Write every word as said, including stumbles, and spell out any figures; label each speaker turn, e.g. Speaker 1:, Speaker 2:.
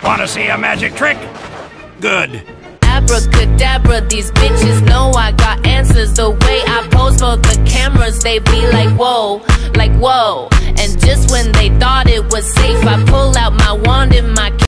Speaker 1: Wanna see a magic trick? Good.
Speaker 2: Abracadabra, these bitches know I got answers. The way I pose for the cameras, they be like whoa, like whoa. And just when they thought it was safe, I pull out my wand in my